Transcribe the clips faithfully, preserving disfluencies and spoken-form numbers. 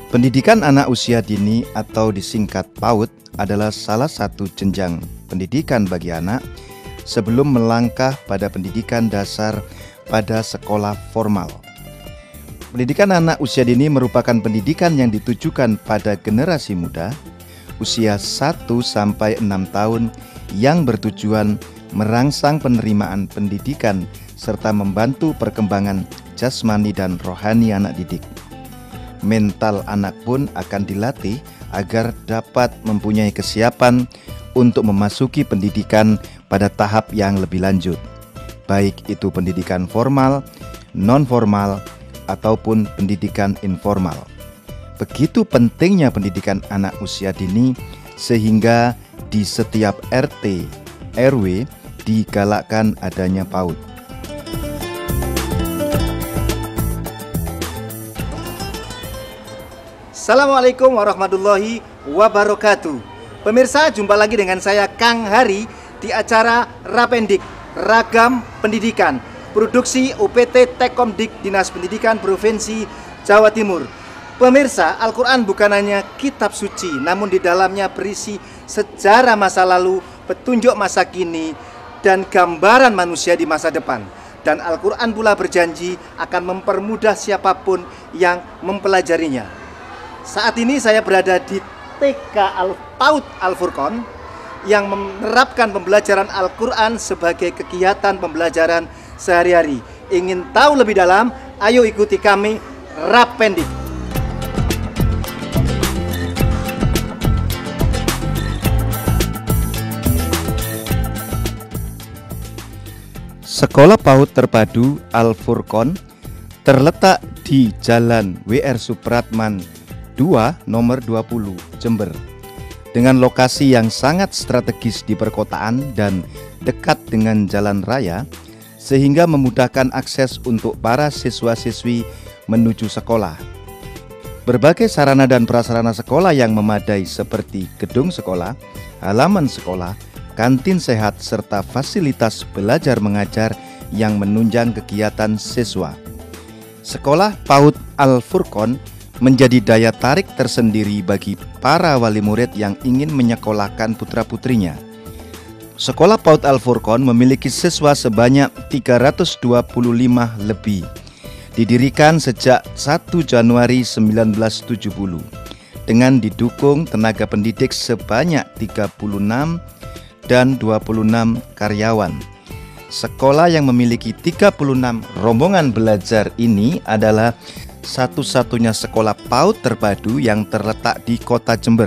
Pendidikan anak usia dini atau disingkat PAUD adalah salah satu jenjang pendidikan bagi anak sebelum melangkah pada pendidikan dasar pada sekolah formal. Pendidikan anak usia dini merupakan pendidikan yang ditujukan pada generasi muda usia satu sampai enam tahun yang bertujuan merangsang penerimaan pendidikan serta membantu perkembangan jasmani dan rohani anak didik. Mental anak pun akan dilatih agar dapat mempunyai kesiapan untuk memasuki pendidikan pada tahap yang lebih lanjut, baik itu pendidikan formal, non-formal, ataupun pendidikan informal. Begitu pentingnya pendidikan anak usia dini sehingga di setiap R T, R W digalakkan adanya PAUD. Assalamualaikum warahmatullahi wabarakatuh. Pemirsa, jumpa lagi dengan saya Kang Hari di acara Rapendik, Ragam Pendidikan, produksi U P T Tekomdik Dinas Pendidikan Provinsi Jawa Timur. Pemirsa, Al-Quran bukan hanya kitab suci, namun di dalamnya berisi sejarah masa lalu, petunjuk masa kini, dan gambaran manusia di masa depan. Dan Al-Quran pula berjanji akan mempermudah siapapun yang mempelajarinya. Saat ini saya berada di T K PAUD Al-Furqon yang menerapkan pembelajaran Al-Quran sebagai kegiatan pembelajaran sehari-hari. Ingin tahu lebih dalam? Ayo ikuti kami Rapendik. Sekolah PAUD Terpadu Al-Furqon terletak di Jalan W R Supratman dua nomor dua puluh Jember dengan lokasi yang sangat strategis di perkotaan dan dekat dengan jalan raya sehingga memudahkan akses untuk para siswa-siswi menuju sekolah. Berbagai sarana dan prasarana sekolah yang memadai seperti gedung sekolah, halaman sekolah, kantin sehat serta fasilitas belajar mengajar yang menunjang kegiatan siswa. Sekolah PAUD Al-Furqon menjadi daya tarik tersendiri bagi para wali murid yang ingin menyekolahkan putra-putrinya. Sekolah PAUD Al-Furqon memiliki siswa sebanyak tiga ratus dua puluh lima lebih. Didirikan sejak satu Januari seribu sembilan ratus tujuh puluh dengan didukung tenaga pendidik sebanyak tiga puluh enam dan dua puluh enam karyawan. Sekolah yang memiliki tiga puluh enam rombongan belajar ini adalah satu-satunya sekolah PAUD terpadu yang terletak di kota Jember.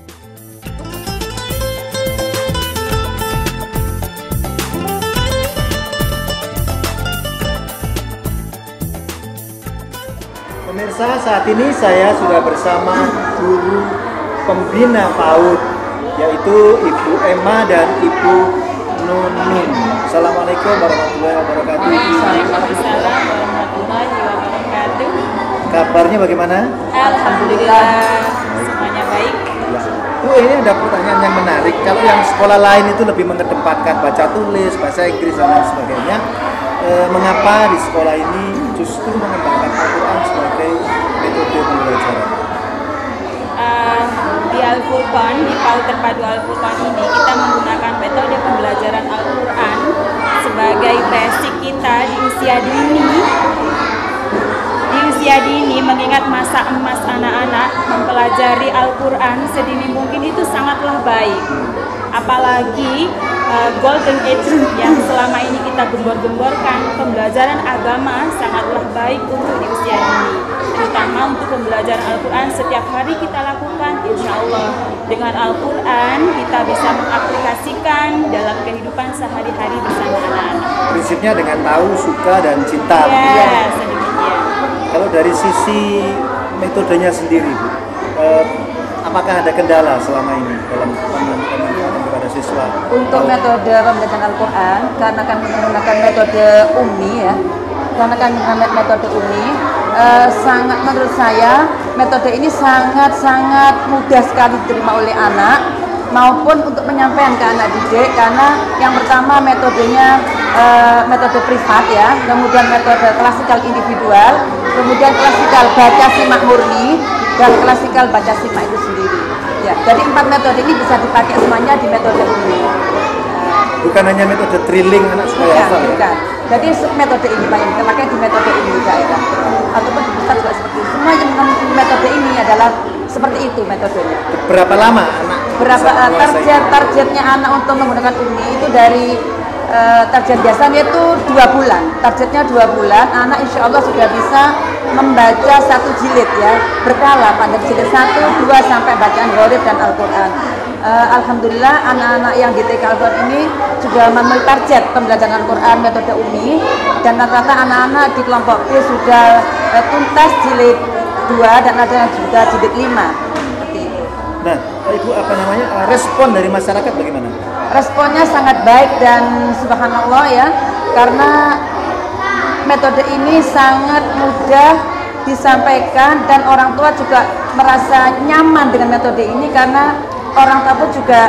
Pemirsa, saat ini saya sudah bersama guru pembina PAUD, yaitu Ibu Emma dan Ibu Nunun. Assalamualaikum warahmatullahi wabarakatuh. Waalaikumsalam warahmatullahi wabarakatuh. Kabarnya bagaimana? Alhamdulillah, semuanya baik. Ya. Oh, ini ada pertanyaan yang menarik. Kalau yang sekolah lain itu lebih mengedepankan baca tulis, bahasa Inggris dan lain sebagainya, eh, mengapa di sekolah ini justru mengembangkan Al-Quran sebagai metode pembelajaran? Uh, di Al-Furqon, di PAUD Terpadu Al-Furqon ini kita menggunakan metode pembelajaran Al-Quran sebagai basic kita di usia dini. Di usia dini, mengingat masa emas anak-anak mempelajari Al-Quran sedini mungkin itu sangatlah baik. Apalagi uh, golden age yang selama ini kita gembor-gemborkan, pembelajaran agama sangatlah baik untuk di usia dini. Terutama untuk pembelajaran Al-Quran setiap hari kita lakukan, insya Allah dengan Al-Quran kita bisa mengaplikasikan dalam kehidupan sehari-hari bersama anak-anak. Prinsipnya dengan tahu, suka, dan cinta. Ya, sedemikian. Kalau dari sisi metodenya sendiri, Bu, eh, apakah ada kendala selama ini dalam pendidikan kepada siswa? Untuk metode pembelajaran Al-Quran, karena kami menggunakan metode ummi ya, karena kami menggunakan metode ummi, eh, sangat menurut saya metode ini sangat-sangat mudah sekali diterima oleh anak maupun untuk penyampaian ke anak didik, karena yang pertama metodenya eh, metode privat ya, kemudian metode klasikal individual, kemudian klasikal baca simak murni, dan klasikal baca simak itu sendiri. Ya, jadi empat metode ini bisa dipakai semuanya di metode ini. Bukan hanya metode drilling anak supaya hafal ya? Bukan. Jadi metode ini Pak, yang kita pakai di metode ini di daerah. Ataupun di pusat juga seperti itu. Semua yang menggunakan metode ini adalah seperti itu metodenya. Berapa lama anak? Berapa uh, target targetnya anak untuk menggunakan umi itu dari uh, target biasanya itu dua bulan. Targetnya dua bulan, anak insya Allah sudah bisa membaca satu jilid ya, berkala pada jilid satu, dua sampai bacaan ghaib dan Al-Quran. Uh, Alhamdulillah anak-anak yang di T K Al-Quran ini sudah memenuhi target pembelajaran Al-Quran metode umi, dan rata-rata anak-anak di kelompok B sudah uh, tuntas jilid dua dan ada yang juga jilid lima. Seperti itu. Nah, Ibu apa namanya uh, respon dari masyarakat bagaimana? Responnya sangat baik dan subhanallah ya, karena metode ini sangat mudah disampaikan dan orang tua juga merasa nyaman dengan metode ini karena orang tua pun juga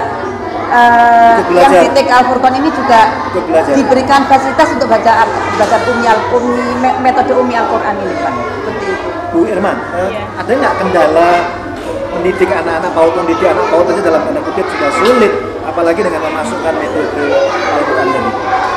uh, yang di T K Al-Furqan ini juga diberikan fasilitas untuk baca belajar umi al-umi metode umi Al-Quran ini Pak. Seperti itu. Bu Irma, uh, yeah. ada nggak kendala mendidik anak-anak PAUD, mendidik anak PAUD aja dalam tanda kutip sudah sulit, apalagi dengan memasukkan metode Al-Quran tadi?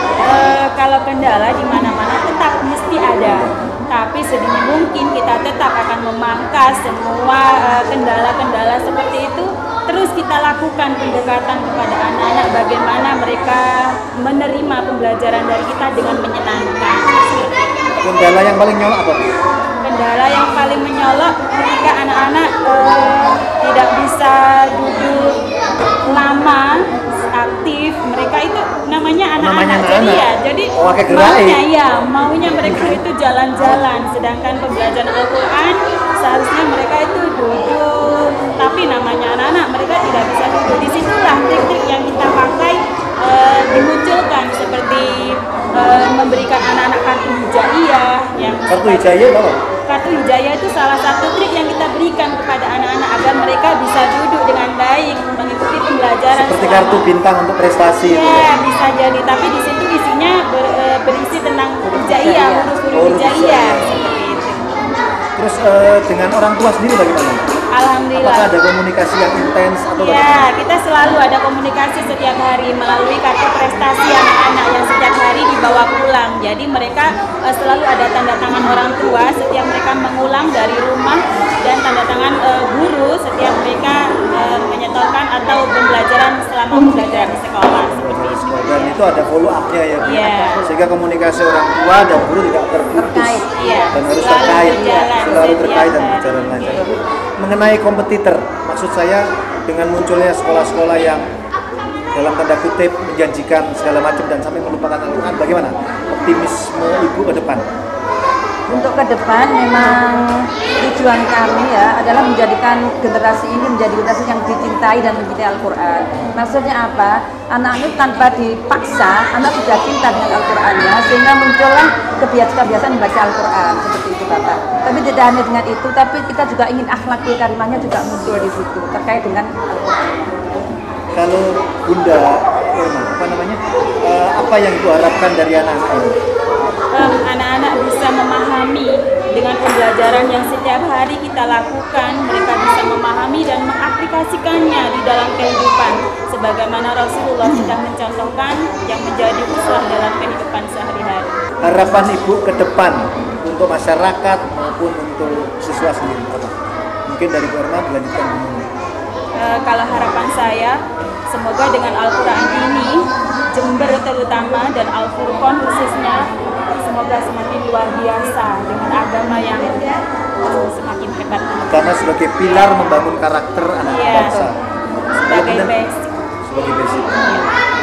Uh, kalau kendala di mana-mana tetap mesti ada, tapi sedini mungkin kita tetap akan memangkas semua uh, kendala-kendala seperti itu. Terus kita lakukan pendekatan kepada anak-anak bagaimana mereka menerima pembelajaran dari kita dengan menyenangkan. Kendala yang paling nyolok apa? Kendala yang paling menyolok ketika anak-anak uh, tidak bisa duduk lama aktif, mereka itu namanya anak-anak jadi ya, jadi oh, maunya ya, maunya mereka itu jalan-jalan, sedangkan pembelajaran Al-Quran seharusnya mereka itu duduk, tapi namanya anak-anak mereka tidak bisa duduk. Disitulah trik-trik yang kita pakai uh, dimunculkan seperti uh, memberikan anak-anak kartu hijaiyah yang kartu hijaiyah apa? Kartu hijaiyah itu salah satu trik yang kita berikan kepada anak-anak agar mereka bisa duduk dengan baik mengikuti pembelajaran. Seperti selama. Kartu bintang untuk prestasi. Ya, ya, bisa jadi. Tapi di situ isinya ber, berisi tentang hijaiyah, huruf-huruf hijaiyah seperti itu. Terus uh, dengan orang tua sendiri bagaimana? Alhamdulillah. Apakah ada komunikasi yang intens atau ya, bagaimana? Kita selalu ada komunikasi setiap hari melalui kartu prestasi anak-anak yang setiap hari dibawa pulang. Jadi mereka uh, selalu ada tanda tangan orang tua setiap mereka mengulang dari rumah dan tanda tangan uh, guru setiap mereka uh, menyetorkan atau pembelajaran selama pembelajaran di sekolah seperti itu. Dan itu ada follow up-nya ya, yeah. Sehingga komunikasi orang tua dan guru tidak terputus yeah. dan harus selalu terkait, berjalan, selalu terkait dan berjalan lancar. Mengenai kompetitor, maksud saya dengan munculnya sekolah-sekolah yang dalam tanda kutip menjanjikan segala macam dan sampai melupakan Al-Quran, bagaimana optimisme Ibu ke depan? Untuk ke depan memang tujuan kami ya adalah menjadikan generasi ini menjadi generasi yang dicintai dan mencintai Al-Quran. Maksudnya apa? Anak itu tanpa dipaksa, anak sudah cinta dengan Al-Qurannya sehingga muncullah kebiasaan-kebiasaan membaca Al-Quran seperti itu Bapak. Tapi tidak hanya dengan itu, tapi kita juga ingin akhlakul karimahnya juga muncul di situ terkait dengan Al-Quran. Kalau Bunda Irma, apa namanya? Uh, apa yang Ibu harapkan dari anak-anak ini? Anak-anak bisa memahami dengan pembelajaran yang setiap hari kita lakukan, mereka bisa memahami dan mengaplikasikannya di dalam kehidupan sebagaimana Rasulullah sudah mencontohkan yang menjadi uswah dalam kehidupan sehari-hari. Harapan Ibu ke depan untuk masyarakat maupun untuk siswa sendiri apa? Mungkin dari Bu Irma dilanjutkan dulu. E, kalau harapan saya, semoga dengan Al-Quran ini Jember terutama dan Al-Furqan khususnya semoga semakin luar biasa dengan agama yang semakin hebat. Karena sebagai pilar membangun karakter anak ya, bangsa. Sebagai basic. Sebagai basic. Ya.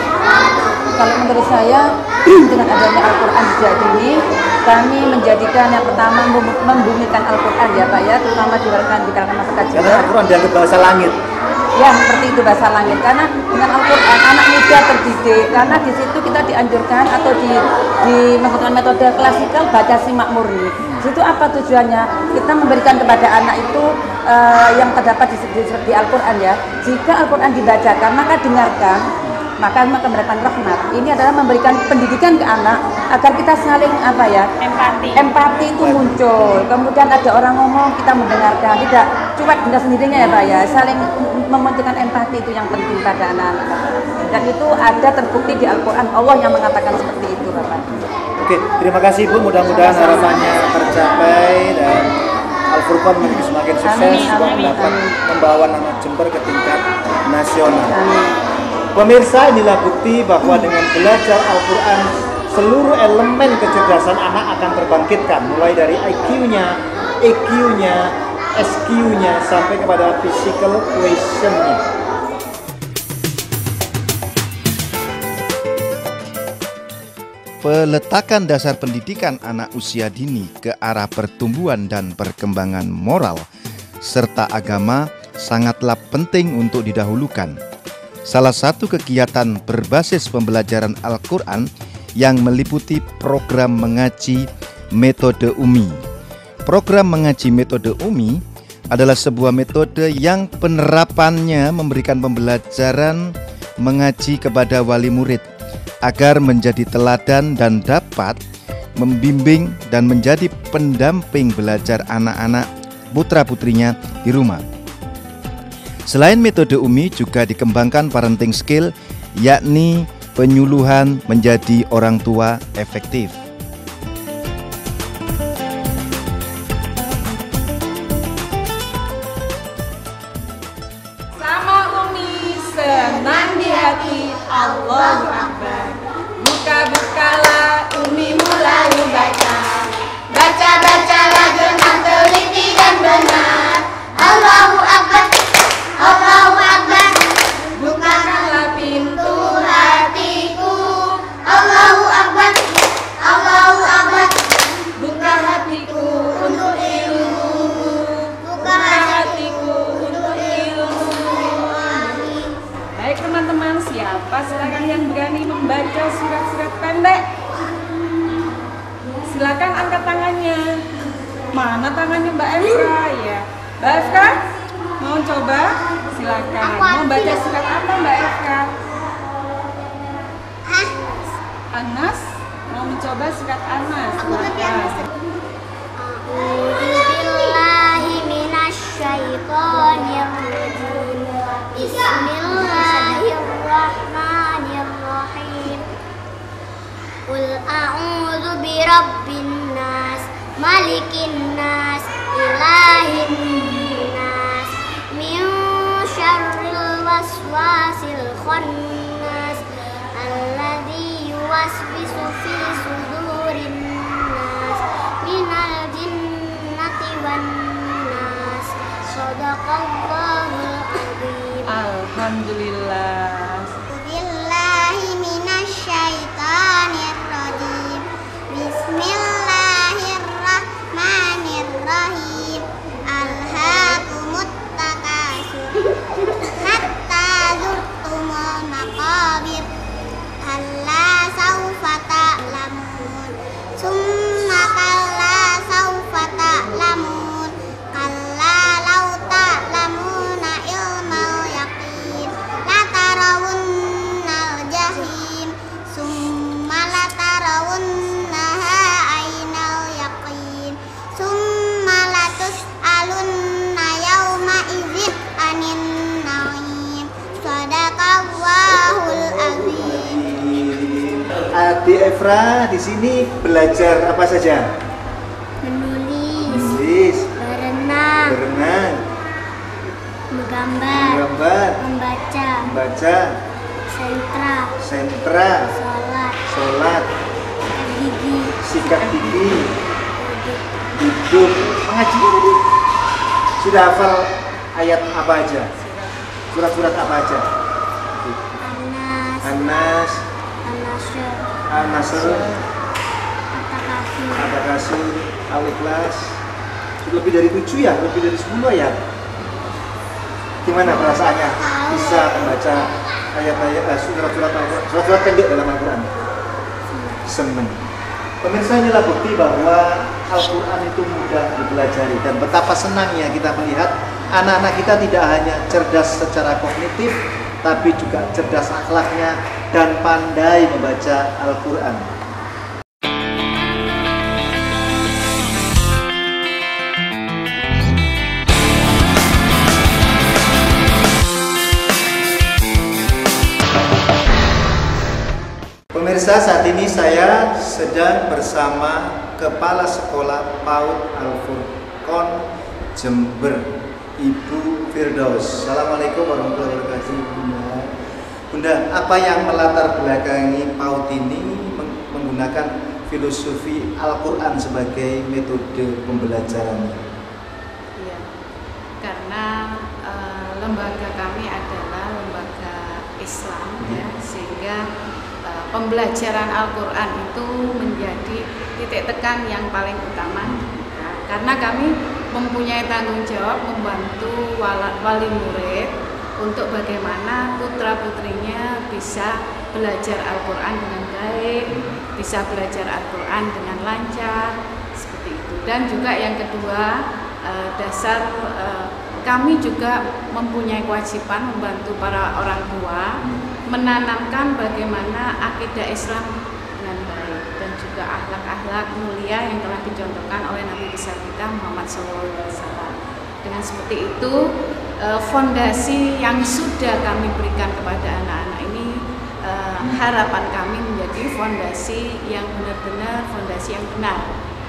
Kalau menurut saya dengan adanya Al-Quran sejak ini kami menjadikan yang pertama membumikan Al-Quran ya Pak ya, terutama diwariskan di kalangan masyarakat. Karena Al-Quran dianggap bahasa langit. Ya seperti itu bahasa langit, karena dengan Al-Quran anak muda terdidik, karena di situ kita dianjurkan atau di, di menggunakan metode klasikal baca simak murni. Itu apa tujuannya? Kita memberikan kepada anak itu uh, yang terdapat di, di, di Al-Quran ya. Jika Al-Quran dibacakan maka dengarkan maka maka mendatangkan rahmat. Ini adalah memberikan pendidikan ke anak agar kita saling apa ya? Empati. Empati itu muncul. Kemudian ada orang ngomong kita mendengarkan, tidak cuek dengan sendirinya ya Pak ya. Saling memunculkan empati itu yang penting pada anak-anak. Dan itu ada terbukti di Al-Qur'an, Allah yang mengatakan seperti itu Bapak. Oke, terima kasih Bu. Mudah-mudahan harapannya tercapai dan Al-Furqan menjadi semakin sukses Amin, dan amin, dapat amin. membawa nama Jember ke tingkat nasional. Amin. Pemirsa, inilah bukti bahwa dengan belajar Al-Quran seluruh elemen kecerdasan anak akan terbangkitkan, mulai dari I Q-nya, E Q-nya, S Q-nya sampai kepada physical quotient-nya. Peletakan dasar pendidikan anak usia dini ke arah pertumbuhan dan perkembangan moral serta agama sangatlah penting untuk didahulukan. Salah satu kegiatan berbasis pembelajaran Al-Quran yang meliputi program mengaji metode Umi. Program mengaji metode Umi adalah sebuah metode yang penerapannya memberikan pembelajaran mengaji kepada wali murid agar menjadi teladan dan dapat membimbing dan menjadi pendamping belajar anak-anak putra-putrinya di rumah. Selain metode Umi juga dikembangkan parenting skill, yakni penyuluhan menjadi orang tua efektif. Sama Umi senang di hati, Allahu Akbar. Buka-bukalah Umi mulai baca, baca-bacalah dengan teliti dan benar. Allahu Akbar, Allahu Akbar. Bukakanlah pintu hatiku, Allahu Akbar, Allahu Akbar. Buka hatiku untuk ilmu, buka hatiku untuk ilmu. Baik teman-teman, siapa silakan yang berani membaca surat-surat pendek? Silakan angkat tangannya. Mana tangannya Mbak Efra ya? Mbak Efra, mau coba? Silakan. Mau baca surat apa Mbak Efra? Anas. Mau mencoba surat Anas? Silakan. A'udzubillahi minasyaitonirrajim. Bismillahirrahmanirrahim. Qul a'udzu birabbin nas, malikin nas, ilahin nas, min syarril waswasil khannas, alladzi yuwaswisu fi sudurin nas, minal jinnati wan nas. Shadaqallahul azim. Alhamdulillah. Billahi minasyaitonirrajim. Bismillahirrahmanirrahim. Alhaakumut takasur hatta zurtumul maqabir. Kalla saufa ta'lamun, summa kalla saufa ta'lamun, kalla law ta'lamuna ilmal yaqin, latarawunnal jahim, summa latarawunnaha ainal yaqin, summa latus'alunna yawma idzin anin na'im. Shadaqallahul azim. Adik Efra di sini belajar apa saja? Menulis, Menulis, berenang, berenang, menggambar, menggambar, membaca, membaca, sentra, sentra, sholat, sholat, gigi, sikat gigi, duduk, duduk. Mengajinya tadi sudah hafal ayat apa aja? Surat-surat apa aja? anas, Anas, anasyur, An-Nasr, atakasur, Al-Kasur, Al-Ikhlas. Lebih dari tujuh ya, lebih dari sepuluh ya. Gimana perasaannya bisa membaca ayat-ayat, eh, surat-surat Al-Quran, surat-surat pendek dalam Al-Quran? Seneng. Pemirsa, inilah bukti bahwa Al-Quran itu mudah dipelajari dan betapa senangnya kita melihat anak-anak kita tidak hanya cerdas secara kognitif, tapi juga cerdas akhlaknya dan pandai membaca Al-Quran. Pemirsa, saat ini saya sedang bersama Kepala Sekolah PAUD Al-Furqon Jember, Ibu Firdaus. Assalamualaikum warahmatullahi wabarakatuh. Bunda, Bunda, apa yang melatar belakangi PAUD ini menggunakan filosofi Al-Quran sebagai metode pembelajarannya? Iya, karena uh, lembaga kami adalah lembaga Islam, ya, sehingga pembelajaran Al-Quran itu menjadi titik tekan yang paling utama, ya, karena kami mempunyai tanggung jawab membantu wali murid untuk bagaimana putra-putrinya bisa belajar Al-Quran dengan baik, bisa belajar Al-Quran dengan lancar, seperti itu. Dan juga yang kedua, dasar kami juga mempunyai kewajiban membantu para orang tua menanamkan bagaimana akidah Islam dengan baik dan juga akhlak-akhlak mulia yang telah dicontohkan oleh Nabi besar kita Muhammad shallallahu alaihi wasallam. Dengan seperti itu, fondasi yang sudah kami berikan kepada anak-anak ini, harapan kami menjadi fondasi yang benar-benar fondasi yang benar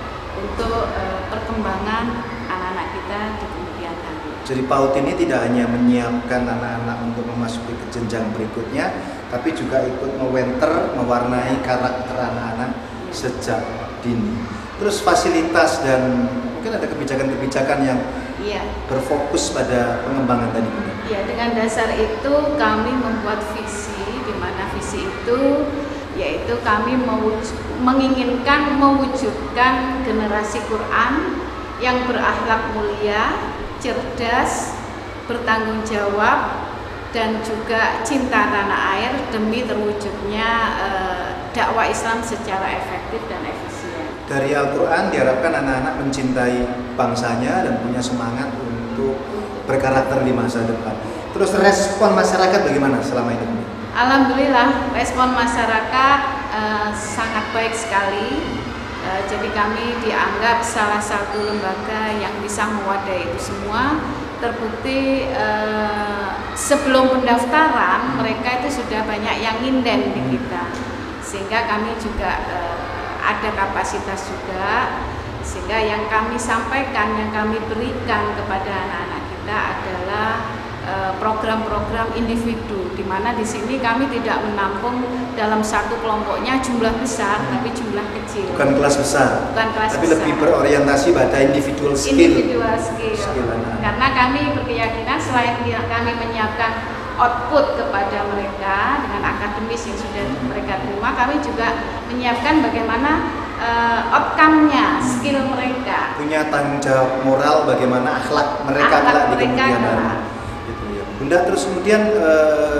untuk perkembangan anak-anak kita di kemudian hari. Jadi PAUD ini tidak hanya menyiapkan anak-anak untuk memasuki ke jenjang berikutnya, tapi juga ikut mewenter, mewarnai karakter anak-anak sejak dini. Terus fasilitas dan mungkin ada kebijakan-kebijakan yang iya. berfokus pada pengembangan tadi. Iya, dengan dasar itu kami membuat visi, di mana visi itu yaitu kami mewujud, menginginkan mewujudkan generasi Quran yang berakhlak mulia, cerdas, bertanggung jawab, dan juga cinta tanah air demi terwujudnya eh, dakwah Islam secara efektif dan efisien. Dari Al-Quran diharapkan anak-anak mencintai bangsanya dan punya semangat untuk berkarakter di masa depan. Terus respon masyarakat bagaimana selama ini? Alhamdulillah, respon masyarakat eh, sangat baik sekali. Uh, jadi kami dianggap salah satu lembaga yang bisa mewadai itu semua. Terbukti uh, sebelum pendaftaran mereka itu sudah banyak yang inden di kita, sehingga kami juga uh, ada kapasitas juga, sehingga yang kami sampaikan, yang kami berikan kepada anak-anak kita adalah program-program individu, di mana di sini kami tidak menampung dalam satu kelompoknya jumlah besar, tapi jumlah kecil. Bukan kelas besar, Bukan kelas tapi besar. lebih berorientasi pada individual skill. Individual skill. skill Karena kami berkeyakinan selain kami menyiapkan output kepada mereka dengan akademis yang sudah mereka terima, kami juga menyiapkan bagaimana uh, outcome-nya, skill mereka. Punya tanggung jawab moral bagaimana akhlak mereka Akhlak di mereka kemudian hari. Bunda, terus kemudian eh,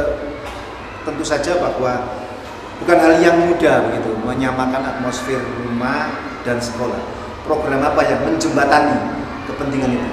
tentu saja bahwa bukan hal yang mudah begitu menyamakan atmosfer rumah dan sekolah. Program apa yang menjembatani kepentingan itu?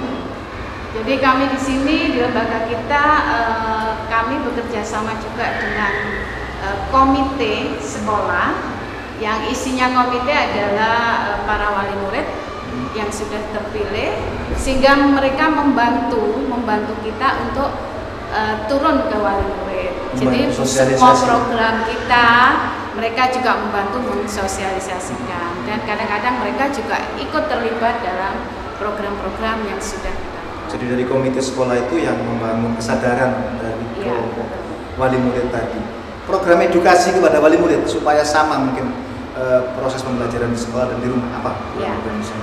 Jadi kami di sini di lembaga kita eh, kami bekerja sama juga dengan eh, komite sekolah yang isinya komite adalah eh, para wali murid yang sudah terpilih, sehingga mereka membantu membantu kita untuk Uh, turun ke wali murid. Jadi semua program kita mereka juga membantu mensosialisasikan, dan kadang-kadang mereka juga ikut terlibat dalam program-program yang sudah kita buat. Jadi dari komite sekolah itu yang membangun kesadaran dari ya, kelompok wali murid tadi. Program edukasi kepada wali murid supaya sama mungkin uh, proses pembelajaran di sekolah dan di rumah apa? Ya.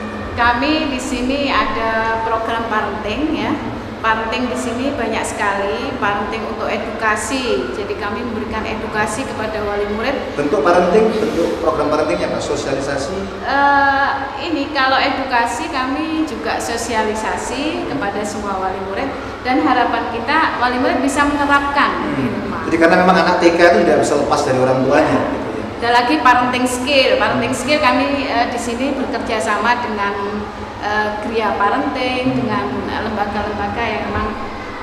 Kami di sini ada program parenting, ya. Parenting di sini banyak sekali, parenting untuk edukasi. Jadi kami memberikan edukasi kepada wali murid. Bentuk parenting, bentuk program parentingnya apa? Sosialisasi? Uh, ini kalau edukasi kami juga sosialisasi kepada semua wali murid, dan harapan kita wali murid bisa menerapkan hmm. di rumah. Jadi karena memang anak T K itu tidak bisa lepas dari orang tuanya. Ya. Gitu ya. Ada lagi parenting skill. Parenting skill kami uh, di sini bekerja sama dengan Uh, Gria Parenting, dengan lembaga-lembaga yang memang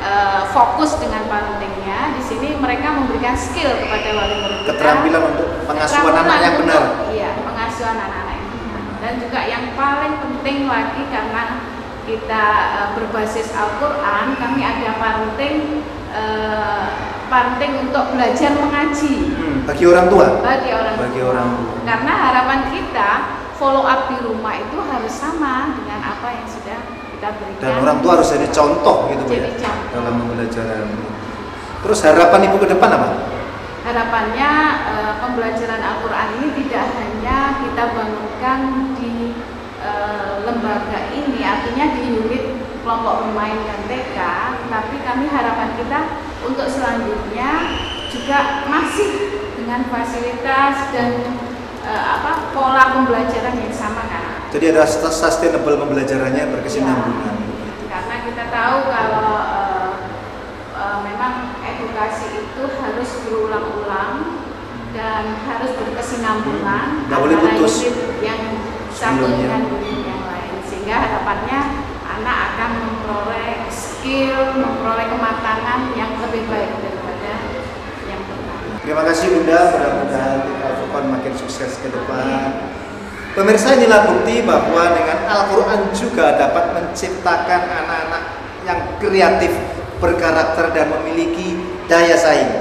uh, fokus dengan parentingnya. Di sini mereka memberikan skill kepada wali murid kita, keterampilan untuk pengasuhan anak yang benar. Iya, pengasuhan anak-anak yang benar. Dan juga yang paling penting lagi, karena kita uh, berbasis Al-Quran, kami ada parenting uh, parenting untuk belajar mengaji. Hmm, bagi orang tua. Bagi orang bagi tua. orang tua. Karena harapan kita follow up di rumah itu harus sama dengan apa yang sudah kita berikan. Dan orang tua harus jadi contoh gitu Jadi ya contoh. dalam pembelajaran. Terus harapan ibu ke depan apa? Harapannya uh, pembelajaran Al-Quran ini tidak hanya kita bangunkan di uh, lembaga ini, artinya di unit kelompok bermain dan T K, tapi kami harapan kita untuk selanjutnya juga masih dengan fasilitas dan uh, apa pola pembelajaran yang sama kan. Jadi ada sustainable pembelajarannya berkesinambungan. Ya, karena kita tahu kalau uh, uh, memang edukasi itu harus berulang-ulang dan harus berkesinambungan Nggak boleh putus yang satu sebelumnya. dengan unit yang lain, sehingga harapannya anak akan memperoleh skill, memperoleh kematangan yang lebih baik daripada yang pertama. Terima kasih Bunda, mudah-mudahan Al-Furqan makin sukses ke depan. Pemirsa, inilah bukti bahwa dengan Al-Quran juga dapat menciptakan anak-anak yang kreatif, berkarakter dan memiliki daya saing.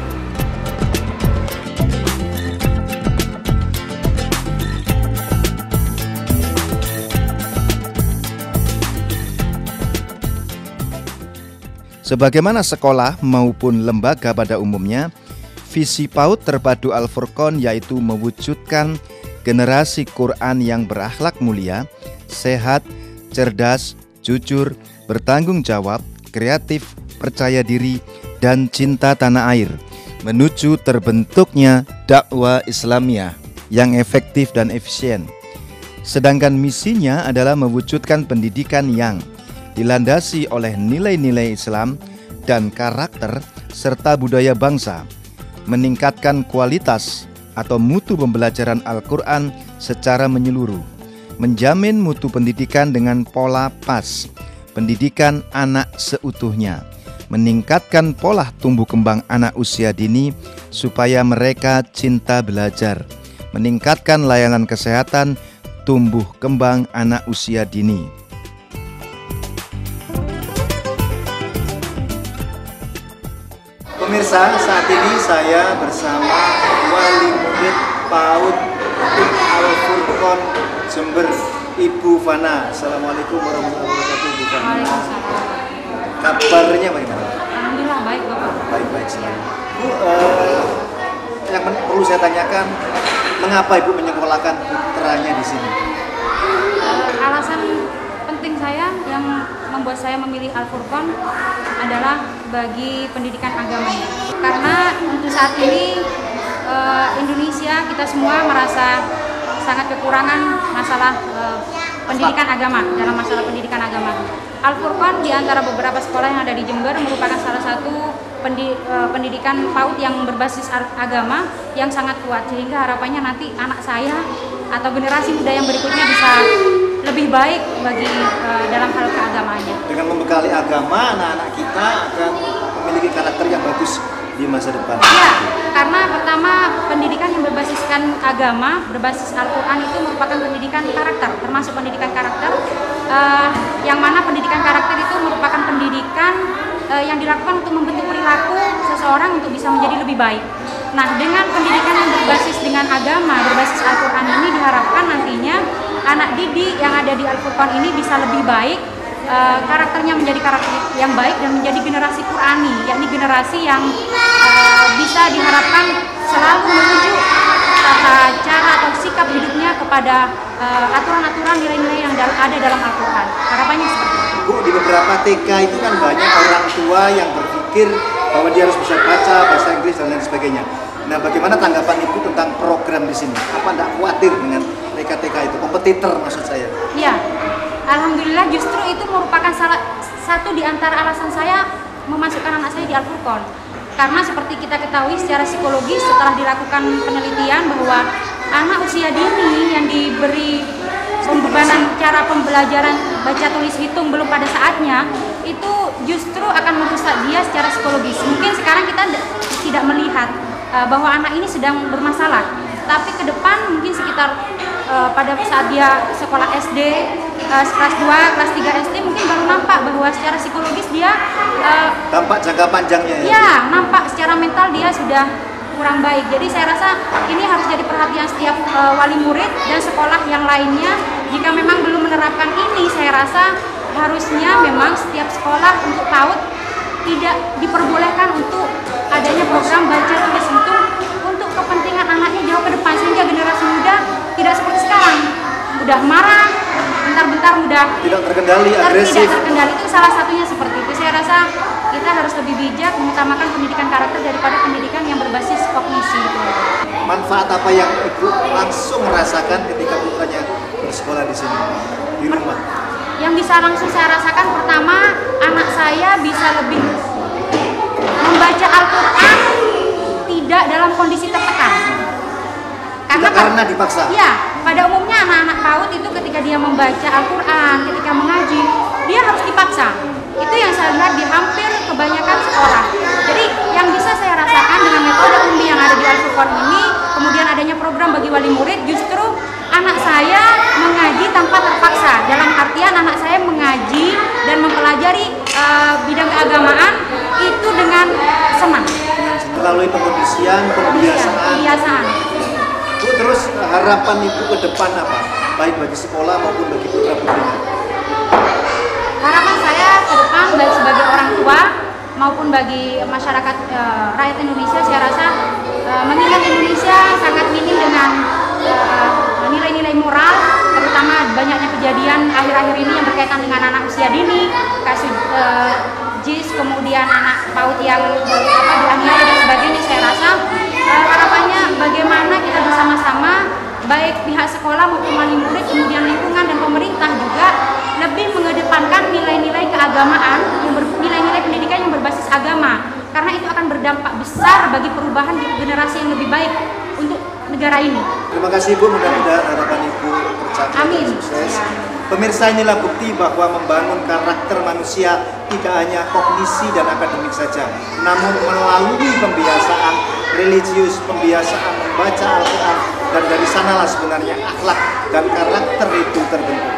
Sebagaimana sekolah maupun lembaga pada umumnya, visi PAUD Terpadu Al-Furqan yaitu mewujudkan generasi Quran yang berakhlak mulia, sehat, cerdas, jujur, bertanggung jawab, kreatif, percaya diri, dan cinta tanah air, menuju terbentuknya dakwah Islamiyah yang efektif dan efisien. Sedangkan misinya adalah mewujudkan pendidikan yang dilandasi oleh nilai-nilai Islam dan karakter serta budaya bangsa, meningkatkan kualitas atau mutu pembelajaran Al-Quran secara menyeluruh, menjamin mutu pendidikan dengan pola pas, pendidikan anak seutuhnya, meningkatkan pola tumbuh kembang anak usia dini supaya mereka cinta belajar, meningkatkan layanan kesehatan tumbuh kembang anak usia dini. Pemirsa, saat ini saya bersama wali murid PAUD Al-Furqan Jember, Ibu Fana. Assalamualaikum warahmatullahi wabarakatuh, Ibu Fana. Waalaikumsalam. Kabarnya bagaimana? Alhamdulillah baik Bapak. Baik-baik sekali. Bu, eh, yang perlu saya tanyakan, mengapa Ibu menyekolahkan putranya di sini? Uh, alasan penting saya yang membuat saya memilih Al-Furqan adalah bagi pendidikan agamanya. Karena untuk saat ini uh, Indonesia kita semua merasa sangat kekurangan masalah uh, pendidikan agama, dalam masalah pendidikan agama. Al-Furqan di antara beberapa sekolah yang ada di Jember merupakan salah satu pendi, uh, pendidikan PAUD yang berbasis agama yang sangat kuat, sehingga harapannya nanti anak saya atau generasi muda yang berikutnya bisa lebih baik bagi uh, dalam hal keagamaannya. Dengan membekali agama, anak-anak kita akan memiliki karakter yang bagus di masa depan. Ya, karena pertama pendidikan yang berbasiskan agama, berbasis Al-Quran itu merupakan pendidikan karakter, termasuk pendidikan karakter, uh, yang mana pendidikan karakter itu merupakan pendidikan uh, yang dilakukan untuk membentuk perilaku seseorang untuk bisa menjadi lebih baik. Nah, dengan pendidikan yang berbasis dengan agama, berbasis Al-Quran ini diharapkan nantinya anak didik yang ada di Al-Furqan ini bisa lebih baik, e, karakternya menjadi karakter yang baik dan menjadi generasi Qurani, yakni generasi yang e, bisa diharapkan selalu menuju tata cara atau sikap hidupnya kepada e, aturan-aturan nilai-nilai yang ada dalam Al-Quran. Harapannya seperti itu. Bu, di beberapa T K itu kan banyak orang tua yang berpikir bahwa dia harus bisa baca, bahasa Inggris dan lain sebagainya. Nah, bagaimana tanggapan Ibu tentang program di sini? Apa tidak khawatir dengan T K T K itu, kompetitor maksud saya? Ya, alhamdulillah justru itu merupakan salah satu di antara alasan saya memasukkan anak saya di Al-Furqan. Karena seperti kita ketahui secara psikologis setelah dilakukan penelitian bahwa anak usia dini yang diberi pembebanan cara pembelajaran baca tulis hitung belum pada saatnya, itu justru akan merusak dia secara psikologis. Mungkin sekarang kita tidak melihat uh, bahwa anak ini sedang bermasalah, tapi ke depan mungkin sekitar uh, pada saat dia sekolah S D, uh, kelas dua, kelas tiga S D mungkin baru nampak bahwa secara psikologis dia uh, tampak jangka panjangnya ya? Ya, nampak secara mental dia sudah kurang baik. Jadi saya rasa ini harus jadi perhatian setiap uh, wali murid dan sekolah yang lainnya. Jika memang belum menerapkan ini, saya rasa harusnya memang setiap sekolah untuk PAUD tidak diperbolehkan untuk adanya program baca tulis hitung untuk kepentingan anaknya jauh ke depan, sehingga generasi muda tidak seperti sekarang mudah marah, bentar-bentar mudah tidak terkendali, ter agresif. Tidak terkendali, itu salah satunya seperti itu. Saya rasa kita harus lebih bijak mengutamakan pendidikan karakter daripada pendidikan yang berbasis kognisi. Manfaat apa yang Ibu langsung merasakan ketika putranya bersekolah di sini, di rumah? Yang bisa langsung saya rasakan, pertama, anak saya bisa lebih membaca Al-Quran tidak dalam kondisi tertekan. Karena, tidak karena dipaksa? Ya, pada umumnya anak-anak PAUD itu ketika dia membaca Al-Quran, ketika mengaji, dia harus dipaksa. Itu yang saya lihat di hampir kebanyakan sekolah. Jadi yang bisa saya rasakan dengan metode ummi yang ada di Al-Furqan ini, kemudian adanya program bagi wali murid, justru anak saya mengaji tanpa terpaksa. Dalam artian anak saya mengaji dan mempelajari uh, bidang keagamaan itu dengan senang. Melalui pengkondisian, pembiasaan. Pembiasaan. Bu, terus harapan Ibu ke depan apa? Baik bagi sekolah maupun bagi putra-putrinya. Harapan saya ke depan baik sebagai orang tua maupun bagi masyarakat e, rakyat Indonesia, saya rasa e, mengingat Indonesia sangat minim dengan nilai-nilai e, moral, terutama banyaknya kejadian akhir-akhir ini yang berkaitan dengan anak usia dini, kasus e, J I S, kemudian anak PAUD yang apa, dianiaya dan sebagainya. Saya rasa e, harapannya bagaimana kita bersama-sama, baik pihak sekolah maupun wali murid, kemudian lingkungan dan pemerintah juga lebih mengedepankan nilai-nilai keagamaan, nilai-nilai pendidikan yang berbasis agama, karena itu akan berdampak besar bagi perubahan generasi yang lebih baik untuk negara ini. Terima kasih Bu, mudah-mudahan harapan Ibu tercapai dan sukses. Ya. Pemirsa, inilah bukti bahwa membangun karakter manusia tidak hanya kognisi dan akademik saja, namun melalui pembiasaan religius, pembiasaan membaca Al-Quran, dan dari sanalah sebenarnya akhlak dan karakter itu terbentuk.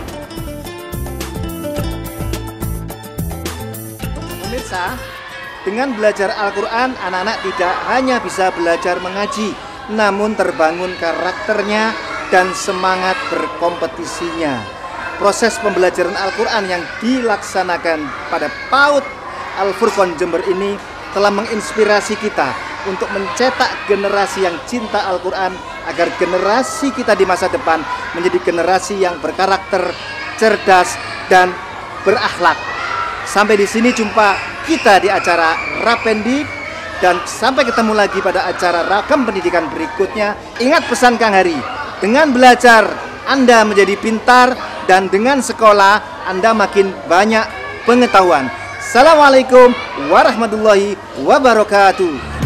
Pemirsa, dengan belajar Al-Quran, anak-anak tidak hanya bisa belajar mengaji, namun terbangun karakternya dan semangat berkompetisinya. Proses pembelajaran Al-Quran yang dilaksanakan pada PAUD Al-Furqan Jember ini telah menginspirasi kita untuk mencetak generasi yang cinta Al-Quran, agar generasi kita di masa depan menjadi generasi yang berkarakter, cerdas, dan berakhlak. Sampai di sini jumpa kita di acara Rapendik, dan sampai ketemu lagi pada acara ragam pendidikan berikutnya. Ingat pesan Kang Hari, dengan belajar Anda menjadi pintar, dan dengan sekolah Anda makin banyak pengetahuan. Assalamualaikum warahmatullahi wabarakatuh.